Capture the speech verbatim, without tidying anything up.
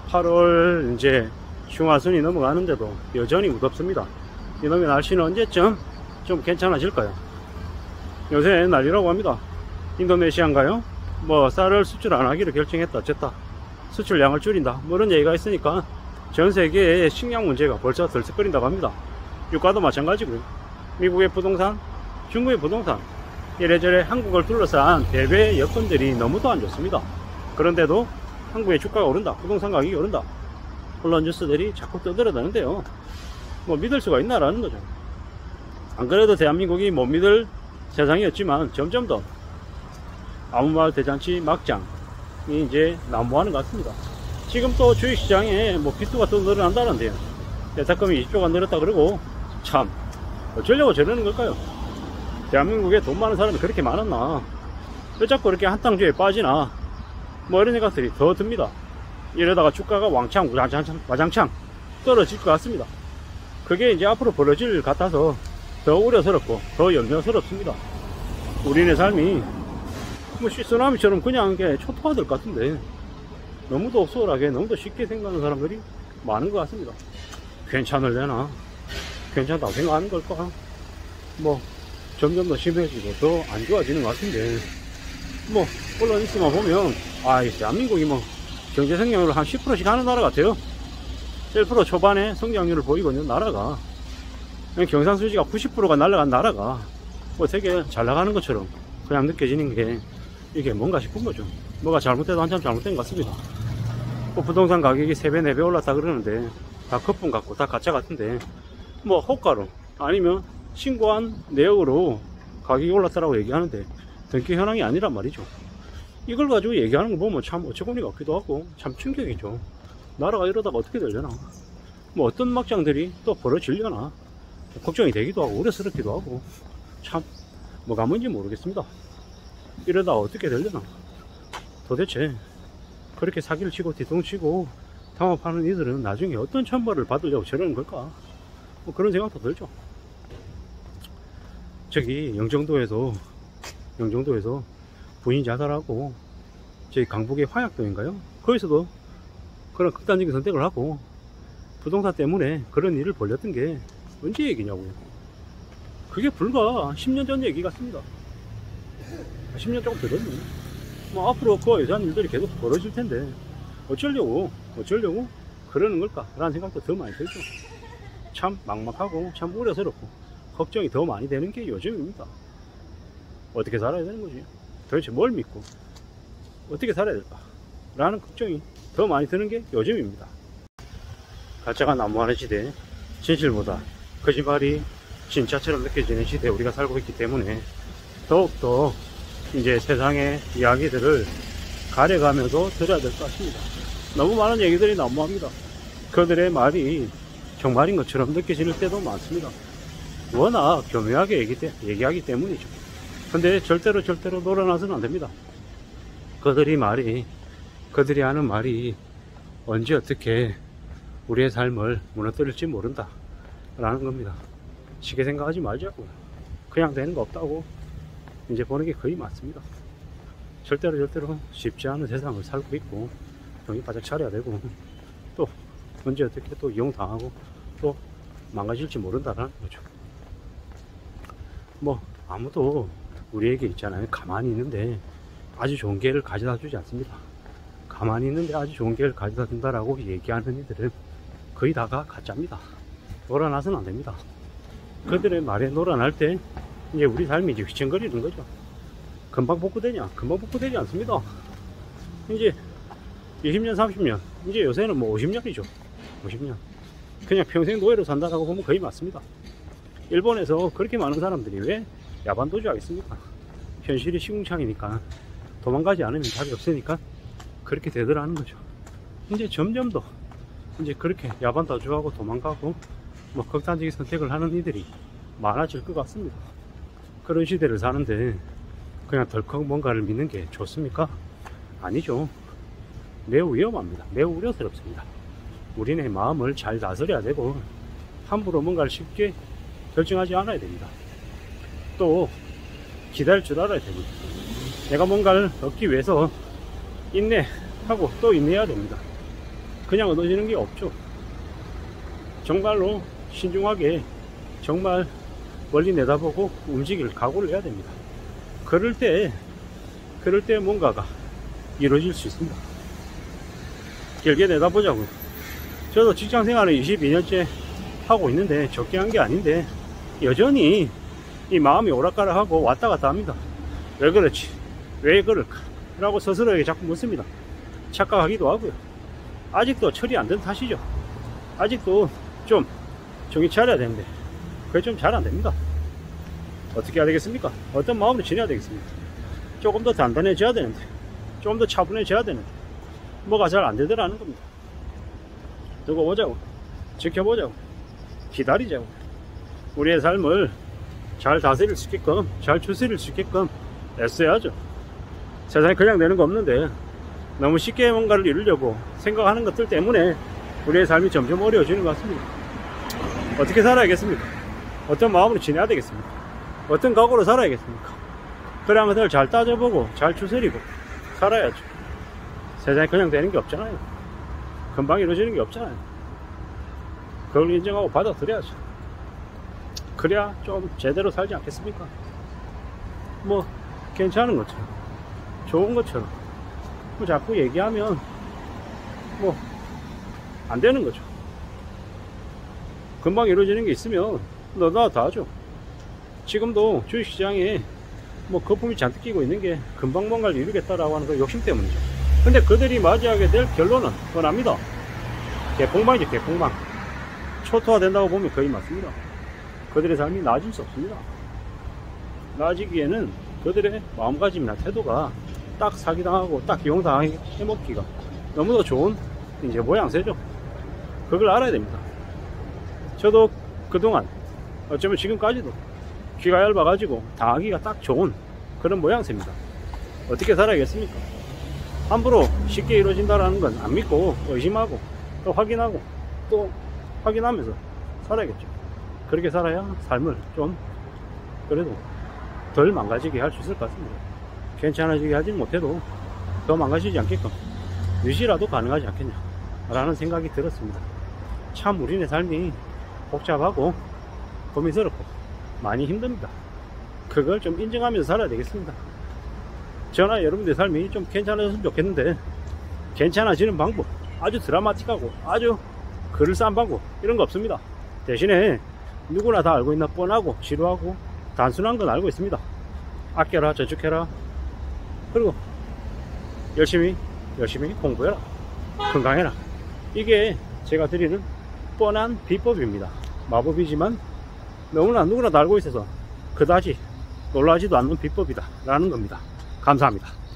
팔월 이제 중하순이 넘어가는데도 여전히 무덥습니다. 이놈의 날씨는 언제쯤 좀 괜찮아질까요? 요새 난리라고 합니다. 인도네시아인가요? 뭐 쌀을 수출 안 하기로 결정했다 어쨌다, 수출량을 줄인다, 뭐 이런 얘기가 있으니까 전 세계의 식량 문제가 벌써 들썩거린다고 합니다. 유가도 마찬가지고요. 미국의 부동산, 중국의 부동산, 이래저래 한국을 둘러싼 대외 여건들이 너무도 안 좋습니다. 그런데도 한국의 주가가 오른다, 부동산 가격이 오른다, 언론 뉴스들이 자꾸 떠들어다는데요. 뭐 믿을 수가 있나라는 거죠. 안 그래도 대한민국이 못 믿을 세상이었지만 점점 더 아무 말 대잔치 막장이 이제 난무하는 것 같습니다. 지금 또 주식시장에 뭐 비수가 또 늘어난다는데요. 대탁금이 이십 조가 늘었다 그러고, 참 어쩌려고 저러는 걸까요? 대한민국에 돈 많은 사람이 그렇게 많았나? 왜 자꾸 이렇게 한탕주에 빠지나? 뭐 이런 생각들이 더 듭니다. 이러다가 주가가 왕창 와장창, 와장창 떨어질 것 같습니다. 그게 이제 앞으로 벌어질 일 같아서 더 우려스럽고 더 염려스럽습니다. 우리네 삶이 뭐 쓰나미처럼 그냥 게 초토화될 것 같은데, 너무도 소홀하게 너무도 쉽게 생각하는 사람들이 많은 것 같습니다. 괜찮을래나? 괜찮다고 생각하는 걸까? 뭐 점점 더 심해지고 더 안 좋아지는 것 같은데, 뭐 언론 뉴스만 보면 아, 대한민국이 뭐 경제 성장률을 한 십 퍼센트씩 하는 나라 같아요. 일 퍼센트 초반에 성장률을 보이고 있는 나라가, 경상수지가 구십 퍼센트가 날아간 나라가 뭐 되게 잘 나가는 것처럼 그냥 느껴지는 게 이게 뭔가 싶은 거죠. 뭐가 잘못돼도 한참 잘못된 것 같습니다. 뭐 부동산 가격이 세 배 네 배 올랐다 그러는데 다 거품 같고 다 가짜 같은데, 뭐 호가로 아니면 신고한 내역으로 가격이 올랐다라고 얘기하는데 등기 현황이 아니란 말이죠. 이걸 가지고 얘기하는 거 보면 참 어처구니가 없기도 하고 참 충격이죠. 나라가 이러다가 어떻게 되려나, 뭐 어떤 막장들이 또 벌어지려나 걱정이 되기도 하고 우려스럽기도 하고, 참 뭐가 뭔지 모르겠습니다. 이러다가 어떻게 되려나. 도대체 그렇게 사기를 치고 뒤통치고 담합하는 이들은 나중에 어떤 천벌을 받으려고 저러는 걸까, 뭐 그런 생각도 들죠. 저기 영종도에서 영종도에서 부인이 자살하고, 저희 강북의 화약동인가요? 거기서도 그런 극단적인 선택을 하고 부동산 때문에 그런 일을 벌였던 게 언제 얘기냐고요. 그게 불과 십 년 전 얘기 같습니다. 십 년 조금 되겠네. 뭐 앞으로 그 여전한 일들이 계속 벌어질 텐데 어쩌려고 어쩌려고 그러는 걸까 라는 생각도 더 많이 들죠. 참 막막하고 참 우려스럽고 걱정이 더 많이 되는 게 요즘입니다. 어떻게 살아야 되는 거지? 도대체 뭘 믿고 어떻게 살아야 될까 라는 걱정이 더 많이 드는 게 요즘입니다. 가짜가 난무하는 시대, 진실보다 거짓말이 진짜처럼 느껴지는 시대에 우리가 살고 있기 때문에 더욱더 이제 세상의 이야기들을 가려가면서 들어야 될 것 같습니다. 너무 많은 얘기들이 난무합니다. 그들의 말이 정말인 것처럼 느껴질 때도 많습니다. 워낙 교묘하게 얘기 때, 얘기하기 때문이죠. 근데 절대로 절대로 놀아나서는 안 됩니다. 그들이 말이 그들이 하는 말이 언제 어떻게 우리의 삶을 무너뜨릴지 모른다 라는 겁니다. 쉽게 생각하지 말자고요. 그냥 되는 거 없다고 이제 보는 게 거의 맞습니다. 절대로 절대로 쉽지 않은 세상을 살고 있고 정신 바짝 차려야 되고, 또 언제 어떻게 또 이용당하고 또 망가질지 모른다라는 거죠. 뭐 아무도 우리에게 있잖아요, 가만히 있는데 아주 좋은 기회를 가져다 주지 않습니다. 가만히 있는데 아주 좋은 기회를 가져다 준다라고 얘기하는 이들은 거의 다가 가짜입니다. 놀아나서는 안 됩니다. 그들의 말에 놀아날 때 이제 우리 삶이 이제 휘청거리는 거죠. 금방 복구되냐? 금방 복구되지 않습니다. 이제 이십 년 삼십 년, 이제 요새는 뭐 오십 년이죠 오십 년. 그냥 평생 노예로 산다라고 보면 거의 맞습니다. 일본에서 그렇게 많은 사람들이 왜 야반도주 하겠습니까? 현실이 시궁창이니까 도망가지 않으면 답이 없으니까 그렇게 되더라는 거죠. 이제 점점 더 이제 그렇게 야반도주하고 도망가고 뭐 극단적인 선택을 하는 이들이 많아질 것 같습니다. 그런 시대를 사는데 그냥 덜컥 뭔가를 믿는 게 좋습니까? 아니죠. 매우 위험합니다. 매우 우려스럽습니다. 우리네 마음을 잘 다스려야 되고 함부로 뭔가를 쉽게 결정하지 않아야 됩니다. 또 기다릴 줄 알아야 됩니다. 내가 뭔가를 얻기 위해서 인내하고 또 인내해야 됩니다. 그냥 얻어지는 게 없죠. 정말로 신중하게 정말 멀리 내다보고 움직일 각오를 해야 됩니다. 그럴 때 그럴 때 뭔가가 이루어질 수 있습니다. 길게 내다보자고요. 저도 직장생활을 이십이 년째 하고 있는데 적게 한 게 아닌데 여전히 이 마음이 오락가락하고 왔다 갔다 합니다. 왜 그렇지? 왜 그럴까? 라고 스스로에게 자꾸 묻습니다. 착각하기도 하고요. 아직도 처리 안 된 탓이죠. 아직도 좀 정신 차려야 되는데 그게 좀 잘 안 됩니다. 어떻게 해야 되겠습니까? 어떤 마음으로 지내야 되겠습니까? 조금 더 단단해져야 되는데, 조금 더 차분해져야 되는데 뭐가 잘 안 되더라는 겁니다. 두고 보자고, 지켜보자고, 기다리자고. 우리의 삶을 잘 다스릴 수 있게끔, 잘 추스릴 수 있게끔 애써야죠. 세상에 그냥 되는 거 없는데 너무 쉽게 뭔가를 이루려고 생각하는 것들 때문에 우리의 삶이 점점 어려워지는 것 같습니다. 어떻게 살아야겠습니까? 어떤 마음으로 지내야 되겠습니까? 어떤 각오로 살아야겠습니까? 그런 것들을 잘 따져보고 잘 추스리고 살아야죠. 세상에 그냥 되는 게 없잖아요. 금방 이루어지는 게 없잖아요. 그걸 인정하고 받아들여야죠. 그래야 좀 제대로 살지 않겠습니까? 뭐 괜찮은 것처럼, 좋은 것처럼 뭐 자꾸 얘기하면 뭐 안 되는 거죠. 금방 이루어지는 게 있으면 너나 다 하죠. 지금도 주식시장에 뭐 거품이 잔뜩 끼고 있는 게 금방 뭔가를 이루겠다라고 하는 그 욕심 때문이죠. 근데 그들이 맞이하게 될 결론은 뻔합니다. 대폭망이죠, 대폭망. 초토화 된다고 보면 거의 맞습니다. 그들의 삶이 나아질 수 없습니다. 나아지기에는 그들의 마음가짐이나 태도가 딱 사기당하고 딱 기용당하게 해먹기가 너무도 좋은 이제 모양새죠. 그걸 알아야 됩니다. 저도 그동안 어쩌면 지금까지도 귀가 얇아가지고 당하기가 딱 좋은 그런 모양새입니다. 어떻게 살아야겠습니까? 함부로 쉽게 이루어진다는 건 안 믿고 의심하고 또 확인하고 또 확인하면서 살아야겠죠. 그렇게 살아야 삶을 좀 그래도 덜 망가지게 할 수 있을 것 같습니다. 괜찮아지게 하지 못해도 더 망가지지 않게끔 유지라도 가능하지 않겠냐 라는 생각이 들었습니다. 참 우리네 삶이 복잡하고 고민스럽고 많이 힘듭니다. 그걸 좀 인정하면서 살아야 되겠습니다. 저나 여러분들의 삶이 좀 괜찮아졌으면 좋겠는데 괜찮아지는 방법, 아주 드라마틱하고 아주 그럴싸한 방법 이런 거 없습니다. 대신에 누구나 다 알고 있나 뻔하고 지루하고 단순한 건 알고 있습니다. 아껴라, 저축해라, 그리고 열심히 열심히 공부해라, 건강해라. 이게 제가 드리는 뻔한 비법입니다. 마법이지만 너무나 누구나 다 알고 있어서 그다지 놀라지도 않는 비법이다 라는 겁니다. 감사합니다.